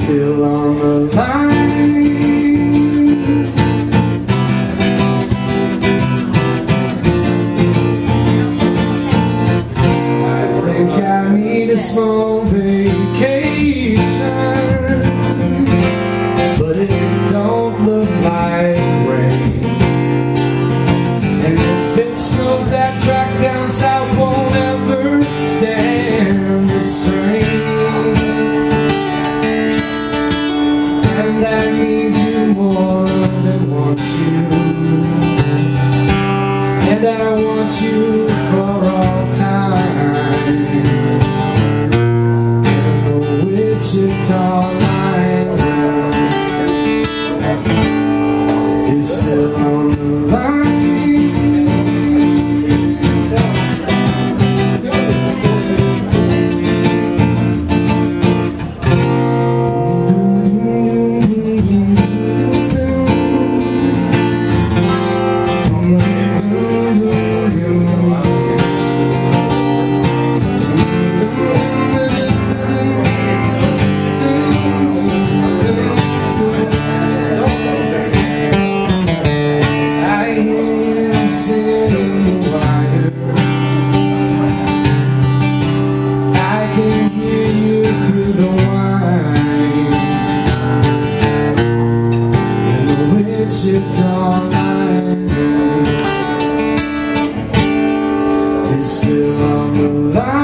still on the line. I think I need a small vacation, but it don't look like rain. And if it snows, that track down south won't ever stand the strain. And I need you more than want you, and I want you for all time. And the Wichita line is still on the line. Wichita line is still on the line.